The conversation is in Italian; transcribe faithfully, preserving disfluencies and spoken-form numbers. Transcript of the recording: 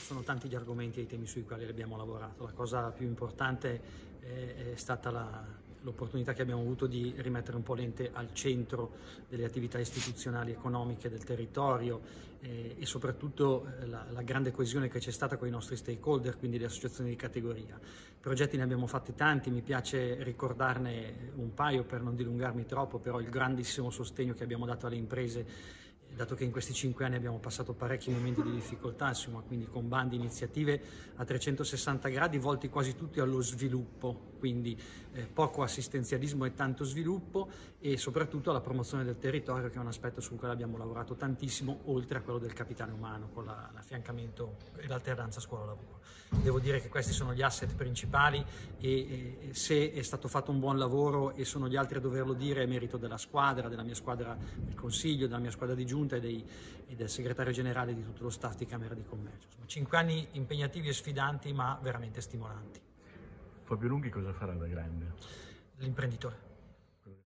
sono tanti gli argomenti e i temi sui quali abbiamo lavorato. La cosa più importante è, è stata la l'opportunità che abbiamo avuto di rimettere un po' l'ente al centro delle attività istituzionali economiche del territorio eh, e soprattutto eh, la, la grande coesione che c'è stata con i nostri stakeholder, quindi le associazioni di categoria. Progetti ne abbiamo fatti tanti, mi piace ricordarne un paio per non dilungarmi troppo, però il grandissimo sostegno che abbiamo dato alle imprese, dato che in questi cinque anni abbiamo passato parecchi momenti di difficoltà, insomma, quindi con bandi, iniziative a trecentosessanta gradi volti quasi tutti allo sviluppo, quindi eh, poco assistenzialismo e tanto sviluppo, e soprattutto alla promozione del territorio, che è un aspetto sul quale abbiamo lavorato tantissimo, oltre a quello del capitale umano, con la, l'affiancamento e l'alternanza scuola-lavoro. Devo dire che questi sono gli asset principali e, e se è stato fatto un buon lavoro e sono gli altri a doverlo dire, è merito della squadra, della mia squadra del Consiglio, della mia squadra di Giunta e, dei, e del segretario generale, di tutto lo staff di Camera di Commercio. Insomma, cinque anni impegnativi e sfidanti, ma veramente stimolanti. Fabio Lunghi cosa farà da grande? L'imprenditore.